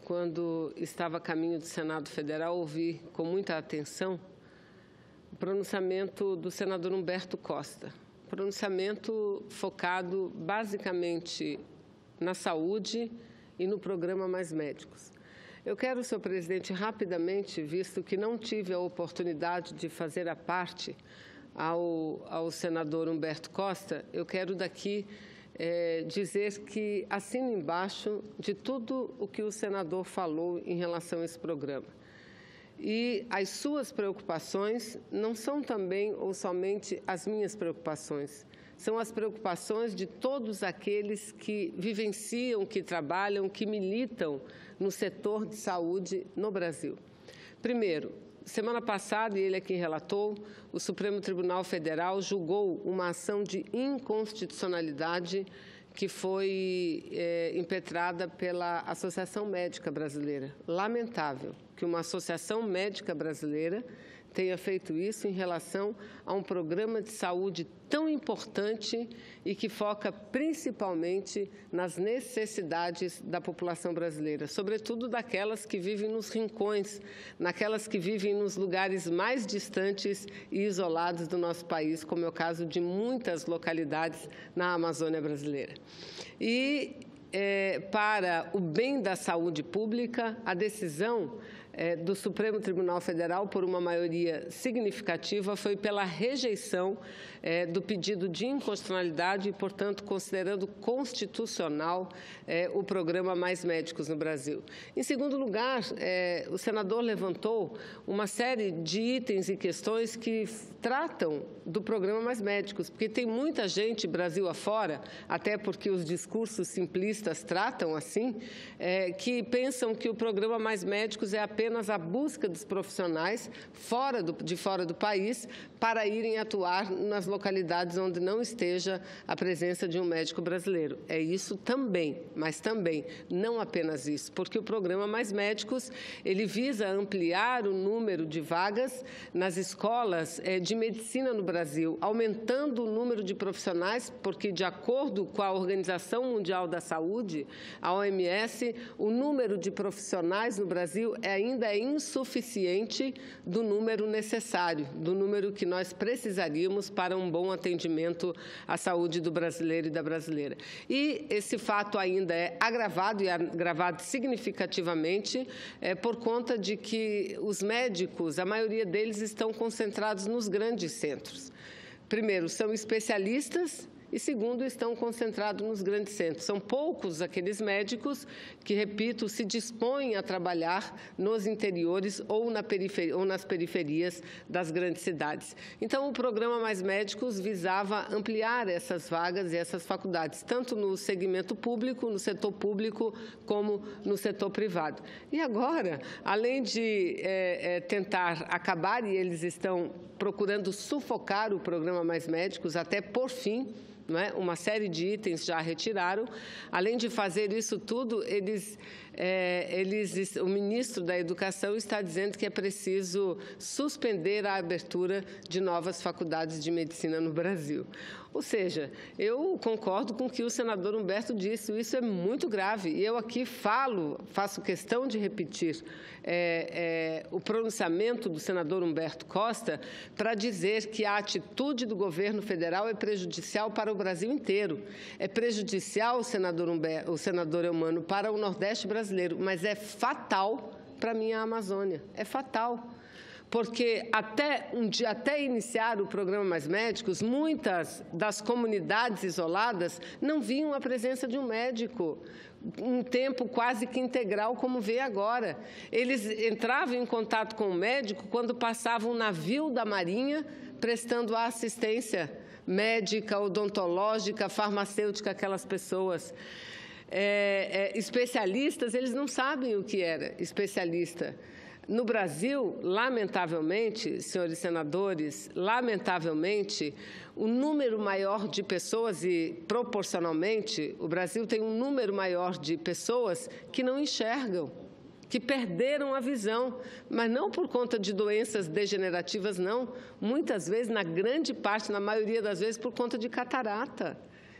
quando estava a caminho do Senado Federal, ouvi com muita atenção o pronunciamento do senador Humberto Costa. Pronunciamento focado basicamente na saúde e no programa Mais Médicos. Eu quero, senhor presidente, rapidamente, visto que não tive a oportunidade de fazer a parte ao senador Humberto Costa, eu quero daqui dizer que assino embaixo de tudo o que o senador falou em relação a esse programa. E as suas preocupações não são também ou somente as minhas preocupações, são as preocupações de todos aqueles que vivenciam, que trabalham, que militam no setor de saúde no Brasil. Primeiro, semana passada, e ele aqui relatou, o Supremo Tribunal Federal julgou uma ação de inconstitucionalidade que foi impetrada pela Associação Médica Brasileira. Lamentável que uma Associação Médica Brasileira tenha feito isso em relação a um programa de saúde tão importante e que foca principalmente nas necessidades da população brasileira, sobretudo daquelas que vivem nos rincões, naquelas que vivem nos lugares mais distantes e isolados do nosso país, como é o caso de muitas localidades na Amazônia brasileira. E para o bem da saúde pública, a decisão do Supremo Tribunal Federal, por uma maioria significativa, foi pela rejeição do pedido de inconstitucionalidade e, portanto, considerando constitucional o programa Mais Médicos no Brasil. Em segundo lugar, o senador levantou uma série de itens e questões que tratam do programa Mais Médicos, porque tem muita gente, Brasil afora, até porque os discursos simplistas tratam assim, que pensam que o programa Mais Médicos é apenas a busca dos profissionais de fora do país para irem atuar nas localidades onde não esteja a presença de um médico brasileiro. É isso também, mas também não apenas isso, porque o programa Mais Médicos, ele visa ampliar o número de vagas nas escolas de medicina no Brasil, aumentando o número de profissionais, porque de acordo com a Organização Mundial da Saúde, a OMS, o número de profissionais no Brasil ainda é insuficiente do número necessário, do número que nós precisaríamos para um bom atendimento à saúde do brasileiro e da brasileira. E esse fato ainda é agravado, e agravado significativamente, por conta de que os médicos, a maioria deles, estão concentrados nos grandes centros. Primeiro, são especialistas, e segundo, estão concentrados nos grandes centros. São poucos aqueles médicos que, repito, se dispõem a trabalhar nos interiores ou nas periferias das grandes cidades. Então, o programa Mais Médicos visava ampliar essas vagas e essas faculdades, tanto no segmento público, no setor público, como no setor privado. E agora, além de tentar acabar, e eles estão procurando sufocar o programa Mais Médicos até por fim, uma série de itens já retiraram. Além de fazer isso tudo, o ministro da Educação está dizendo que é preciso suspender a abertura de novas faculdades de medicina no Brasil. Ou seja, eu concordo com o que o senador Humberto disse, isso é muito grave. E eu aqui faço questão de repetir o pronunciamento do senador Humberto Costa para dizer que a atitude do governo federal é prejudicial para o Brasil inteiro. É prejudicial, o senador Eumano, para o Nordeste brasileiro, mas é fatal para a minha Amazônia. É fatal. Porque até iniciar o programa Mais Médicos, muitas das comunidades isoladas não viam a presença de um médico um tempo quase que integral, como vê agora. Eles entravam em contato com o médico quando passavam um navio da Marinha prestando a assistência médica, odontológica, farmacêutica àquelas pessoas. Especialistas, eles não sabem o que era especialista. No Brasil, lamentavelmente, senhores senadores, lamentavelmente, o número maior de pessoas e, proporcionalmente, o Brasil tem um número maior de pessoas que não enxergam, que perderam a visão, mas não por conta de doenças degenerativas, não. Muitas vezes, na grande parte, na maioria das vezes, por conta de catarata,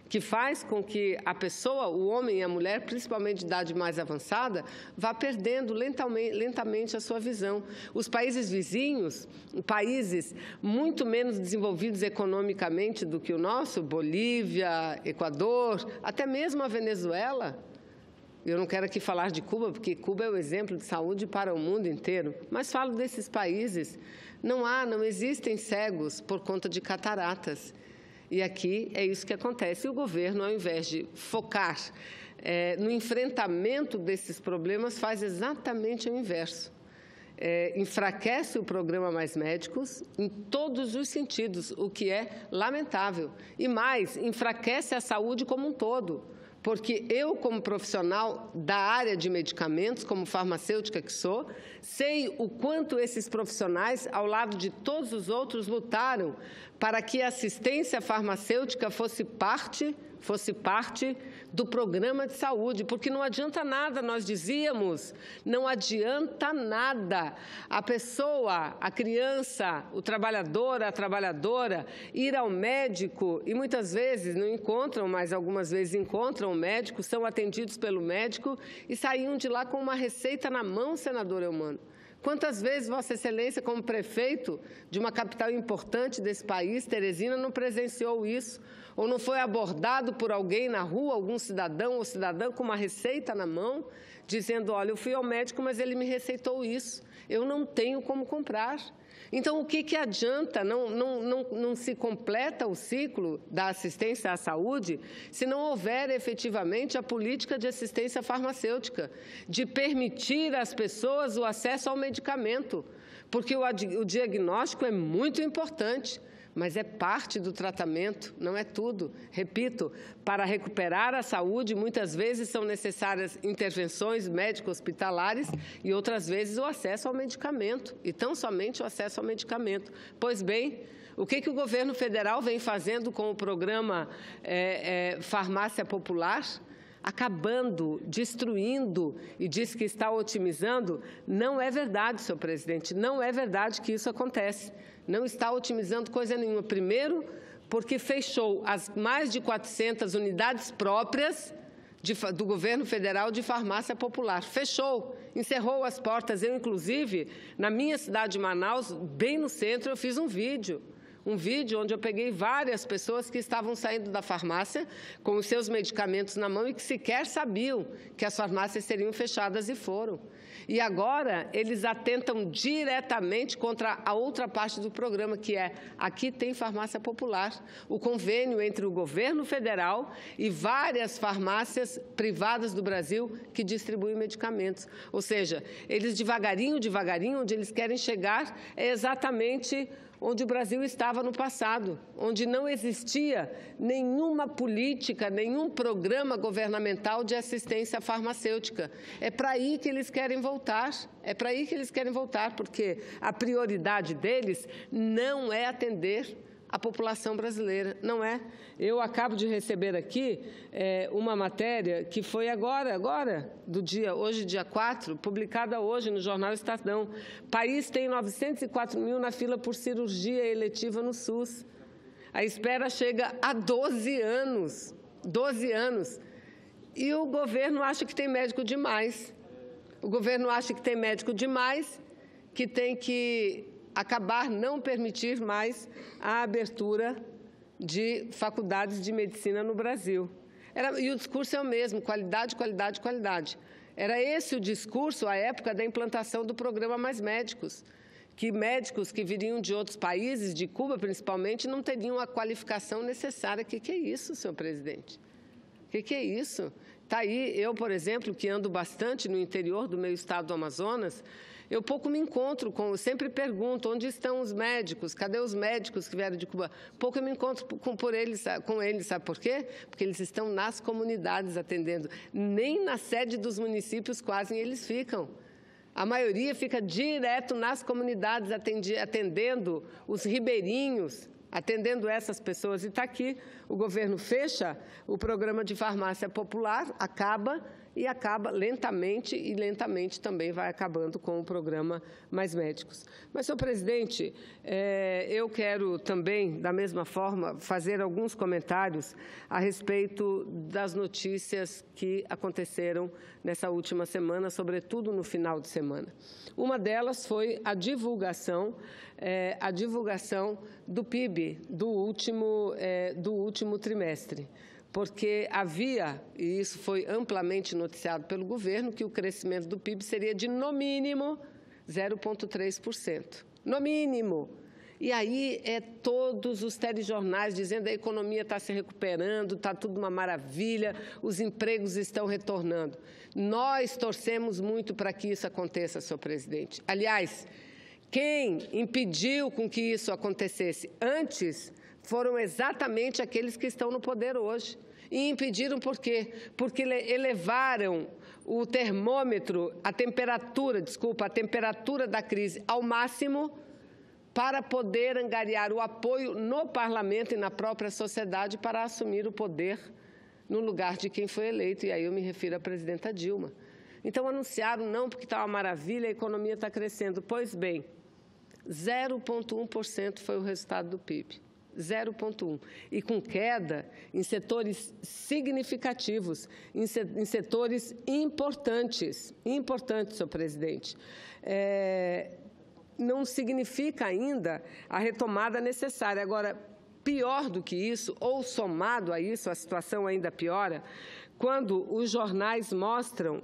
que faz com que a pessoa, o homem e a mulher, principalmente de idade mais avançada, vá perdendo lentamente a sua visão. Os países vizinhos, países muito menos desenvolvidos economicamente do que o nosso, Bolívia, Equador, até mesmo a Venezuela. Eu não quero aqui falar de Cuba, porque Cuba é o exemplo de saúde para o mundo inteiro, mas falo desses países. Não existem cegos por conta de cataratas. E aqui é isso que acontece. E o governo, ao invés de focar no enfrentamento desses problemas, faz exatamente o inverso. Enfraquece o programa Mais Médicos em todos os sentidos, o que é lamentável. E mais, enfraquece a saúde como um todo. Porque eu, como profissional da área de medicamentos, como farmacêutica que sou, sei o quanto esses profissionais, ao lado de todos os outros, lutaram para que a assistência farmacêutica fosse parte do programa de saúde, porque não adianta nada, nós dizíamos, não adianta nada a pessoa, a criança, o trabalhador, a trabalhadora, ir ao médico e muitas vezes não encontram, mas algumas vezes encontram o médico, são atendidos pelo médico e saíam de lá com uma receita na mão, senador Eumano. Quantas vezes Vossa Excelência, como prefeito de uma capital importante desse país, Teresina, não presenciou isso? Ou não foi abordado por alguém na rua, algum cidadão ou cidadã com uma receita na mão, dizendo, olha, eu fui ao médico, mas ele me receitou isso, eu não tenho como comprar. Então, o que adianta? Não se completa o ciclo da assistência à saúde se não houver efetivamente a política de assistência farmacêutica, de permitir às pessoas o acesso ao medicamento, porque o diagnóstico é muito importante, mas é parte do tratamento, não é tudo. Repito, para recuperar a saúde, muitas vezes são necessárias intervenções médico-hospitalares e outras vezes o acesso ao medicamento, e tão somente o acesso ao medicamento. Pois bem, o que o governo federal vem fazendo com o programa Farmácia Popular? Acabando, destruindo e diz que está otimizando, não é verdade, senhor presidente, não é verdade que isso acontece. Não está otimizando coisa nenhuma. Primeiro, porque fechou as mais de 400 unidades próprias do governo federal de farmácia popular. Fechou, encerrou as portas. Eu, inclusive, na minha cidade de Manaus, bem no centro, eu fiz um vídeo onde eu peguei várias pessoas que estavam saindo da farmácia com os seus medicamentos na mão e que sequer sabiam que as farmácias seriam fechadas e foram. E agora eles atentam diretamente contra a outra parte do programa, que é aqui tem farmácia popular, o convênio entre o governo federal e várias farmácias privadas do Brasil que distribuem medicamentos. Ou seja, eles devagarinho, onde eles querem chegar é exatamente onde o Brasil estava no passado, onde não existia nenhuma política, nenhum programa governamental de assistência farmacêutica. É para aí que eles querem voltar, porque a prioridade deles não é atender a população brasileira, não é? Eu acabo de receber aqui uma matéria que foi agora, hoje dia 4, publicada hoje no jornal Estadão. País tem 904 mil na fila por cirurgia eletiva no SUS. A espera chega a 12 anos. 12 anos. E o governo acha que tem médico demais. O governo acha que tem médico demais, que tem que acabar não permitir mais a abertura de faculdades de medicina no Brasil. E o discurso é o mesmo, qualidade, qualidade, qualidade. Era esse o discurso à época da implantação do programa Mais Médicos, que médicos que viriam de outros países, de Cuba principalmente, não teriam a qualificação necessária. O que é isso, senhor presidente? O que é isso? Está aí, eu, por exemplo, que ando bastante no interior do meu estado do Amazonas, eu pouco me encontro eu sempre pergunto, onde estão os médicos? Cadê os médicos que vieram de Cuba? Pouco eu me encontro com eles, sabe por quê? Porque eles estão nas comunidades atendendo. Nem na sede dos municípios quase eles ficam. A maioria fica direto nas comunidades atendendo os ribeirinhos, atendendo essas pessoas. E está aqui, o governo fecha o programa de farmácia popular, acaba, e acaba lentamente, e lentamente também vai acabando com o programa Mais Médicos. Mas, senhor presidente, eu quero também, da mesma forma, fazer alguns comentários a respeito das notícias que aconteceram nessa última semana, sobretudo no final de semana. Uma delas foi a divulgação do PIB do último trimestre, porque havia, e isso foi amplamente noticiado pelo governo, que o crescimento do PIB seria de, no mínimo, 0,3%. No mínimo. E aí todos os telejornais dizendo que a economia está se recuperando, está tudo uma maravilha, os empregos estão retornando. Nós torcemos muito para que isso aconteça, senhor presidente. Aliás, quem impediu com que isso acontecesse antes foram exatamente aqueles que estão no poder hoje. E impediram por quê? Porque elevaram o termômetro, a temperatura da crise ao máximo para poder angariar o apoio no parlamento e na própria sociedade para assumir o poder no lugar de quem foi eleito. E aí eu me refiro à presidenta Dilma. Então anunciaram, não, porque está uma maravilha, a economia está crescendo. Pois bem, 0,1% foi o resultado do PIB. 0,1%. E com queda em setores significativos, em setores importantes, senhor presidente. Não significa ainda a retomada necessária. Agora, pior do que isso, ou somado a isso, a situação ainda piora, quando os jornais mostram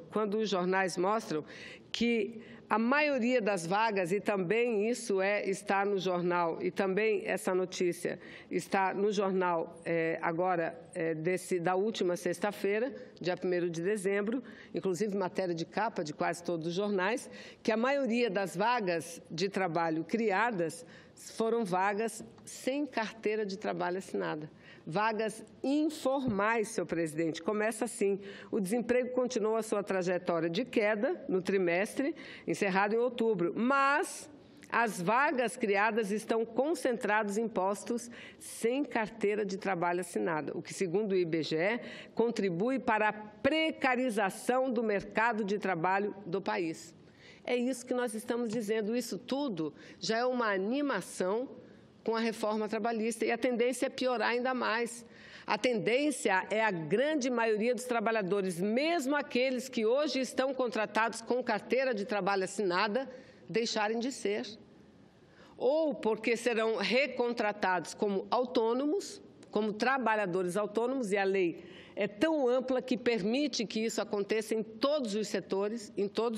que a maioria das vagas, e também isso está no jornal, e também essa notícia está no jornal da última sexta-feira, dia 1º de dezembro, inclusive matéria de capa de quase todos os jornais, que a maioria das vagas de trabalho criadas foram vagas sem carteira de trabalho assinada. Vagas informais, senhor presidente. Começa assim: o desemprego continua a sua trajetória de queda no trimestre, encerrado em outubro, mas as vagas criadas estão concentradas em postos sem carteira de trabalho assinada, o que, segundo o IBGE, contribui para a precarização do mercado de trabalho do país. É isso que nós estamos dizendo. Isso tudo já é uma animação com a reforma trabalhista, e a tendência é piorar ainda mais. A tendência é a grande maioria dos trabalhadores, mesmo aqueles que hoje estão contratados com carteira de trabalho assinada, deixarem de ser. Ou porque serão recontratados como autônomos, como trabalhadores autônomos, e a lei é tão ampla que permite que isso aconteça em todos os setores,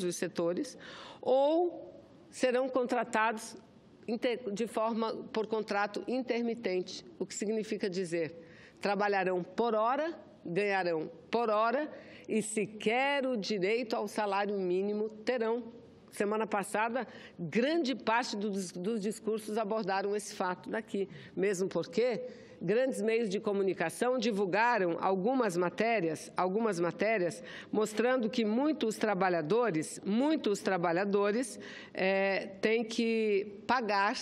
ou serão contratados por contrato intermitente, o que significa dizer, trabalharão por hora, ganharão por hora e sequer o direito ao salário mínimo terão. Semana passada, grande parte dos discursos abordaram esse fato daqui, mesmo porque grandes meios de comunicação divulgaram algumas matérias mostrando que muitos trabalhadores têm que pagar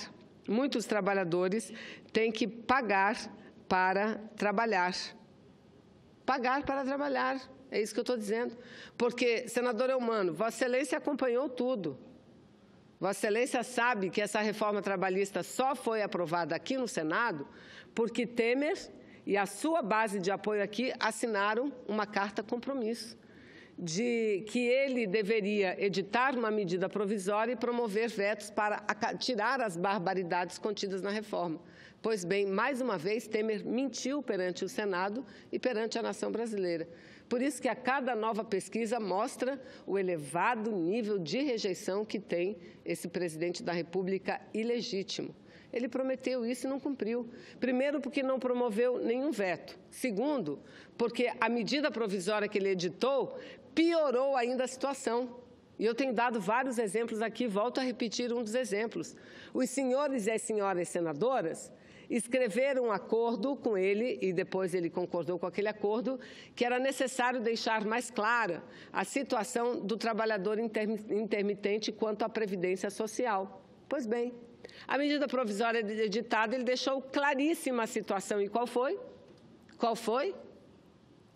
para trabalhar. Pagar para trabalhar. É isso que eu estou dizendo. Porque, senador Eumano, Vossa Excelência acompanhou tudo. Vossa Excelência sabe que essa reforma trabalhista só foi aprovada aqui no Senado porque Temer e a sua base de apoio aqui assinaram uma carta compromisso de que ele deveria editar uma medida provisória e promover vetos para tirar as barbaridades contidas na reforma. Pois bem, mais uma vez, Temer mentiu perante o Senado e perante a nação brasileira. Por isso que a cada nova pesquisa mostra o elevado nível de rejeição que tem esse presidente da República ilegítimo. Ele prometeu isso e não cumpriu. Primeiro, porque não promoveu nenhum veto. Segundo, porque a medida provisória que ele editou piorou ainda a situação. E eu tenho dado vários exemplos aqui, volto a repetir um dos exemplos. Os senhores e as senhoras senadoras escreveram um acordo com ele, e depois ele concordou com aquele acordo, que era necessário deixar mais clara a situação do trabalhador intermitente quanto à previdência social. Pois bem, a medida provisória editada, ele deixou claríssima a situação. E qual foi? Qual foi?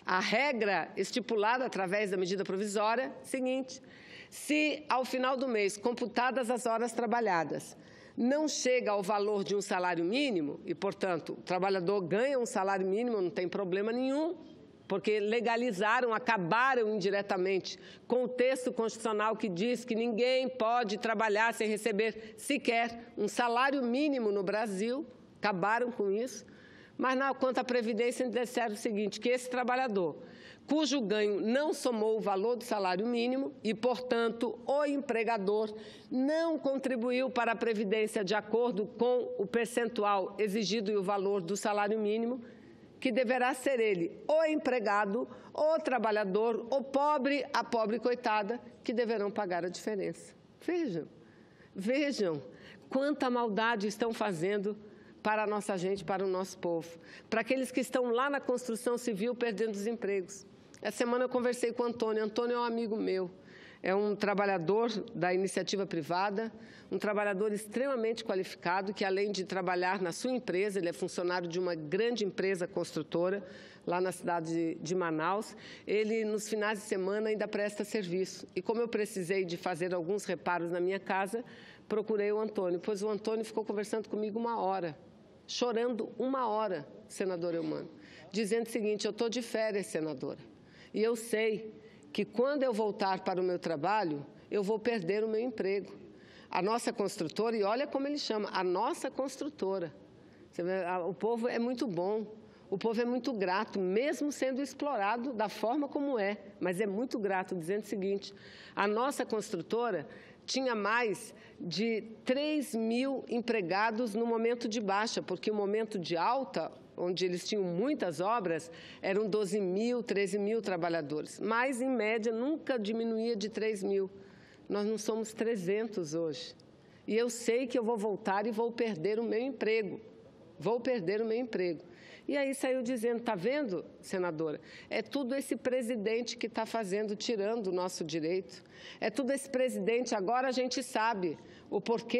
A regra estipulada através da medida provisória, seguinte: se ao final do mês, computadas as horas trabalhadas, não chega ao valor de um salário mínimo, e, portanto, o trabalhador ganha um salário mínimo, não tem problema nenhum, porque legalizaram, acabaram indiretamente com o texto constitucional que diz que ninguém pode trabalhar sem receber sequer um salário mínimo no Brasil, acabaram com isso. Mas, quanto à Previdência, disseram o seguinte, que esse trabalhador, cujo ganho não somou o valor do salário mínimo e, portanto, o empregador não contribuiu para a Previdência de acordo com o percentual exigido e o valor do salário mínimo, que deverá ser ele, o empregado, o trabalhador, o pobre, a pobre coitada, que deverão pagar a diferença. Vejam quanta maldade estão fazendo para a nossa gente, para o nosso povo, para aqueles que estão lá na construção civil perdendo os empregos. Essa semana eu conversei com o Antônio. Antônio é um amigo meu, é um trabalhador da iniciativa privada, um trabalhador extremamente qualificado, que além de trabalhar na sua empresa, ele é funcionário de uma grande empresa construtora, lá na cidade de Manaus, ele nos finais de semana ainda presta serviço. E como eu precisei de fazer alguns reparos na minha casa, procurei o Antônio, pois o Antônio ficou conversando comigo 1 hora, chorando 1 hora, senadora Eumânia, dizendo o seguinte: eu estou de férias, senadora, e eu sei que quando eu voltar para o meu trabalho, eu vou perder o meu emprego. A nossa construtora, e olha como ele chama, a nossa construtora. Você vê, o povo é muito bom, o povo é muito grato, mesmo sendo explorado da forma como é, mas é muito grato, dizendo o seguinte: a nossa construtora tinha mais de 3 mil empregados no momento de baixa, porque o momento de alta, onde eles tinham muitas obras, eram 12 mil, 13 mil trabalhadores. Mas, em média, nunca diminuía de 3 mil. Nós não somos 300 hoje. E eu sei que eu vou voltar e vou perder o meu emprego. Vou perder o meu emprego. E aí saiu dizendo: está vendo, senadora? É tudo esse presidente que está fazendo, tirando o nosso direito. É tudo esse presidente. Agora a gente sabe o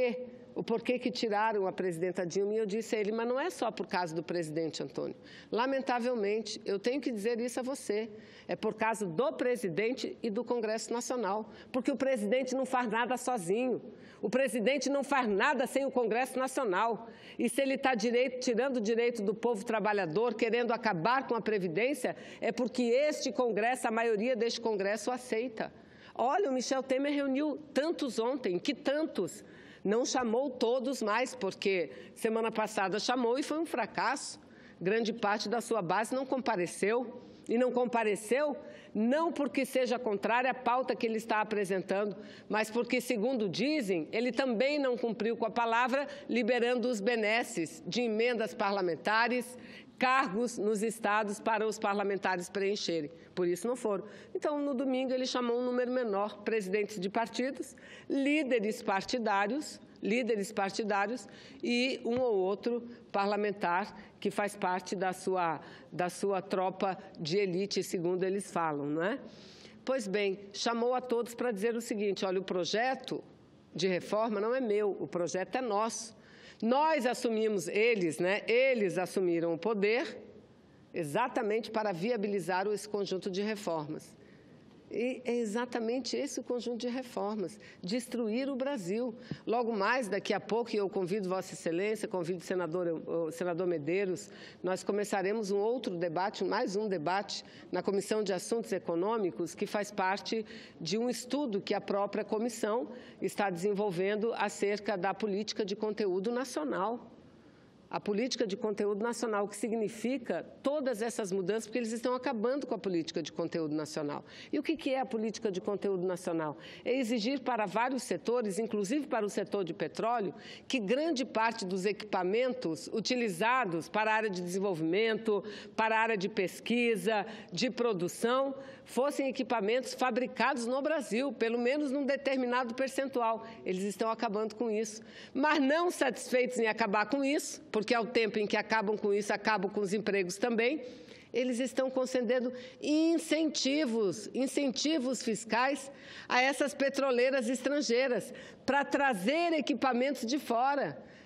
porquê que tiraram a presidenta Dilma. E eu disse a ele: mas não é só por causa do presidente, Antônio. Lamentavelmente, eu tenho que dizer isso a você. É por causa do presidente e do Congresso Nacional. Porque o presidente não faz nada sozinho. O presidente não faz nada sem o Congresso Nacional. E se ele está tirando o direito do povo trabalhador, querendo acabar com a Previdência, é porque este Congresso, a maioria deste Congresso, aceita. Olha, o Michel Temer reuniu tantos ontem, que tantos. Não chamou todos mais, porque semana passada chamou e foi um fracasso. Grande parte da sua base não compareceu. E não compareceu não porque seja contrária à pauta que ele está apresentando, mas porque, segundo dizem, ele também não cumpriu com a palavra, liberando os benesses de emendas parlamentares, cargos nos estados para os parlamentares preencherem. Por isso não foram. Então, no domingo, ele chamou um número menor, presidentes de partidos, líderes partidários e um ou outro parlamentar que faz parte da sua tropa de elite, segundo eles falam, não é? Pois bem, chamou a todos para dizer o seguinte: olha, o projeto de reforma não é meu, o projeto é nosso. Nós assumimos, eles assumiram o poder exatamente para viabilizar esse conjunto de reformas. E é exatamente esse o conjunto de reformas, destruir o Brasil. Logo mais, daqui a pouco, eu convido Vossa Excelência, convido o senador Medeiros, nós começaremos um outro debate, mais um debate, na Comissão de Assuntos Econômicos, que faz parte de um estudo que a própria comissão está desenvolvendo acerca da política de conteúdo nacional. A política de conteúdo nacional, que significa todas essas mudanças, porque eles estão acabando com a política de conteúdo nacional. E o que é a política de conteúdo nacional? É exigir para vários setores, inclusive para o setor de petróleo, que grande parte dos equipamentos utilizados para a área de desenvolvimento, para a área de pesquisa, de produção, fossem equipamentos fabricados no Brasil, pelo menos num determinado percentual. Eles estão acabando com isso. Mas não satisfeitos em acabar com isso, porque ao tempo em que acabam com isso, acabam com os empregos também, eles estão concedendo incentivos fiscais a essas petroleiras estrangeiras para trazer equipamentos de fora.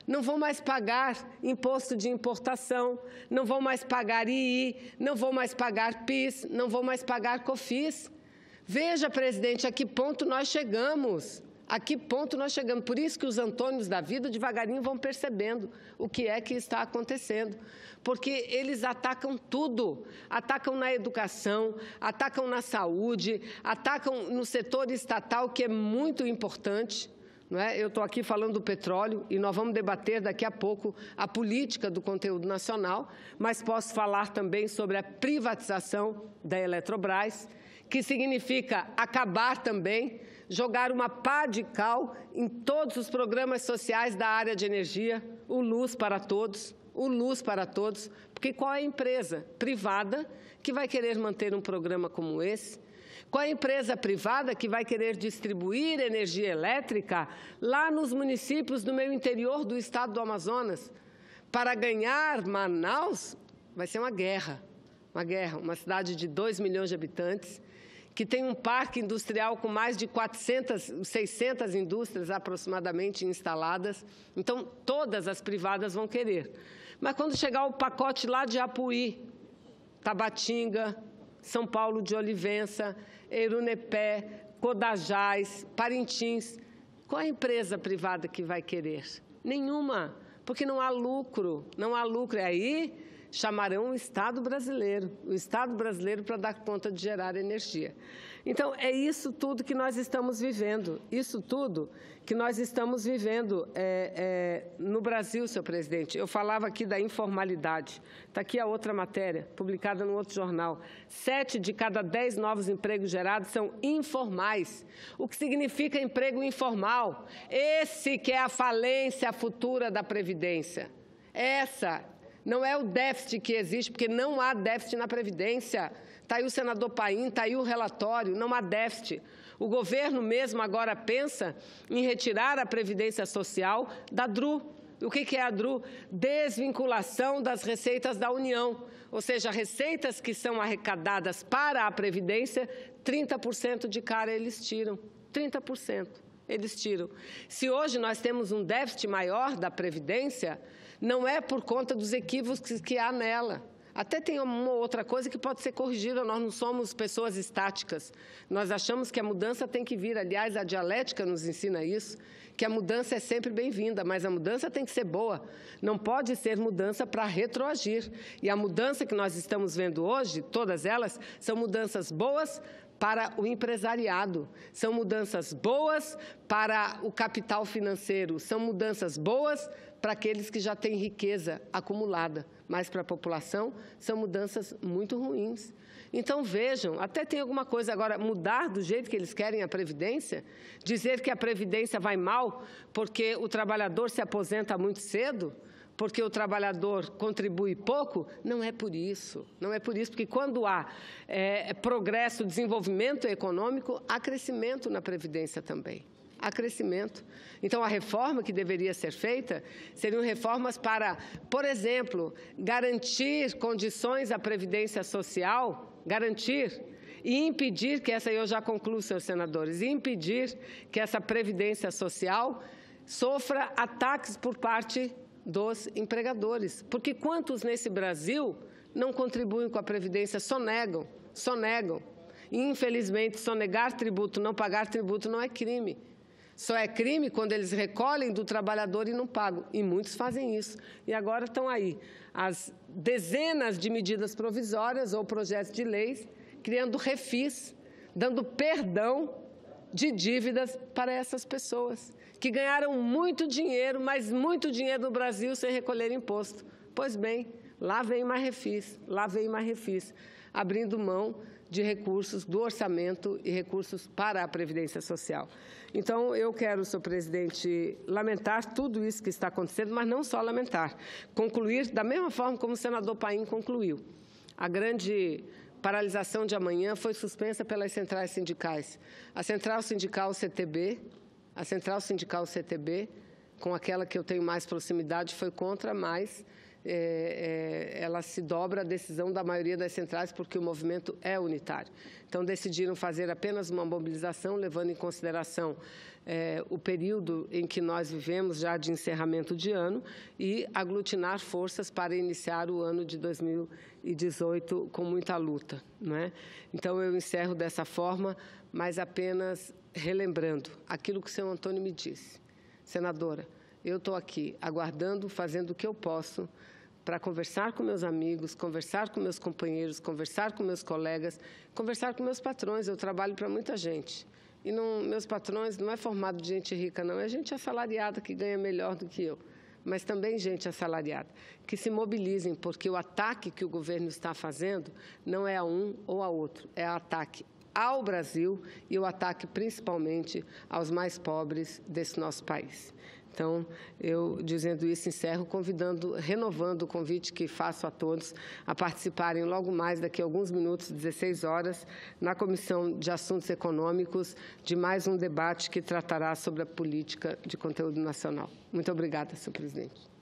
não vão mais pagar imposto de importação, não vão mais pagar II, não vão mais pagar PIS, não vão mais pagar COFINS. Veja, presidente, a que ponto nós chegamos. A que ponto nós chegamos? Por isso que os Antônios da vida, devagarinho, vão percebendo o que é que está acontecendo. Porque eles atacam tudo. Atacam na educação, atacam na saúde, atacam no setor estatal, que é muito importante. Não é? Eu estou aqui falando do petróleo e nós vamos debater daqui a pouco a política do conteúdo nacional, mas posso falar também sobre a privatização da Eletrobras, que significa acabar também, jogar uma pá de cal em todos os programas sociais da área de energia, o Luz para Todos, porque qual é a empresa privada que vai querer manter um programa como esse? Qual é a empresa privada que vai querer distribuir energia elétrica lá nos municípios do meio interior do estado do Amazonas? Para ganhar Manaus, vai ser uma guerra, uma cidade de 2 milhões de habitantes, que tem um parque industrial com mais de 600 indústrias aproximadamente instaladas. Então, todas as privadas vão querer. Mas quando chegar o pacote lá de Apuí, Tabatinga, São Paulo de Olivença, Erunepé, Codajás, Parintins, qual é a empresa privada que vai querer? Nenhuma, porque não há lucro, E aí chamarão o Estado brasileiro para dar conta de gerar energia. Então, é isso tudo que nós estamos vivendo, no Brasil, senhor presidente. Eu falava aqui da informalidade. Está aqui a outra matéria, publicada no outro jornal. 7 de cada 10 novos empregos gerados são informais. O que significa emprego informal? Esse que é a falência futura da Previdência. Essa não é o déficit que existe, porque não há déficit na Previdência. Está aí o senador Paim, está aí o relatório, não há déficit. O governo mesmo agora pensa em retirar a Previdência Social da DRU. O que é a DRU? Desvinculação das receitas da União. Ou seja, receitas que são arrecadadas para a Previdência, 30% de cara eles tiram. 30%. Eles tiram. Se hoje nós temos um déficit maior da Previdência, não é por conta dos equívocos que há nela. Até tem uma outra coisa que pode ser corrigida, nós não somos pessoas estáticas. Nós achamos que a mudança tem que vir, aliás, a dialética nos ensina isso, que a mudança é sempre bem-vinda, mas a mudança tem que ser boa. Não pode ser mudança para retroagir. E a mudança que nós estamos vendo hoje, todas elas, são mudanças boas para o empresariado, são mudanças boas para o capital financeiro, são mudanças boas para aqueles que já têm riqueza acumulada, mas para a população são mudanças muito ruins. Então, vejam, até tem alguma coisa agora, mudar do jeito que eles querem a Previdência, dizer que a Previdência vai mal porque o trabalhador se aposenta muito cedo, porque o trabalhador contribui pouco, não é por isso, porque quando há progresso, desenvolvimento econômico, há crescimento na Previdência também. Há crescimento. Então, a reforma que deveria ser feita seriam reformas para, por exemplo, garantir condições à Previdência Social, e impedir que eu já concluo, senhores senadores, impedir que essa Previdência Social sofra ataques por parte dos empregadores. Porque quantos nesse Brasil não contribuem com a Previdência, sonegam. E, infelizmente, sonegar tributo, não pagar tributo não é crime. Só é crime quando eles recolhem do trabalhador e não pagam. E muitos fazem isso. E agora estão aí as dezenas de medidas provisórias ou projetos de leis criando refis, dando perdão de dívidas para essas pessoas que ganharam muito dinheiro, mas muito dinheiro no Brasil sem recolher imposto. Pois bem, lá vem mais refis, abrindo mão de recursos do orçamento e recursos para a Previdência Social. Então, eu quero, senhor presidente, lamentar tudo isso que está acontecendo, mas não só lamentar, concluir da mesma forma como o senador Paim concluiu. A grande paralisação de amanhã foi suspensa pelas centrais sindicais. A Central Sindical CTB, com aquela que eu tenho mais proximidade, foi contra, mas ela se dobra à decisão da maioria das centrais, porque o movimento é unitário. Então, decidiram fazer apenas uma mobilização, levando em consideração o período em que nós vivemos, já de encerramento de ano, e aglutinar forças para iniciar o ano de 2018 com muita luta, não é? Então, eu encerro dessa forma, mas apenas relembrando aquilo que o senhor Antônio me disse. Senadora, eu estou aqui aguardando, fazendo o que eu posso para conversar com meus amigos, conversar com meus companheiros, conversar com meus colegas, conversar com meus patrões. Eu trabalho para muita gente. E meus patrões não é formado de gente rica, não. É gente assalariada que ganha melhor do que eu. Mas também gente assalariada. Que se mobilizem, porque o ataque que o governo está fazendo não é a um ou a outro. É ataque ao Brasil e o ataque principalmente aos mais pobres desse nosso país. Então, eu, dizendo isso, encerro renovando o convite que faço a todos a participarem logo mais, daqui a alguns minutos, 16 horas, na Comissão de Assuntos Econômicos, de mais um debate que tratará sobre a política de conteúdo nacional. Muito obrigada, senhor presidente.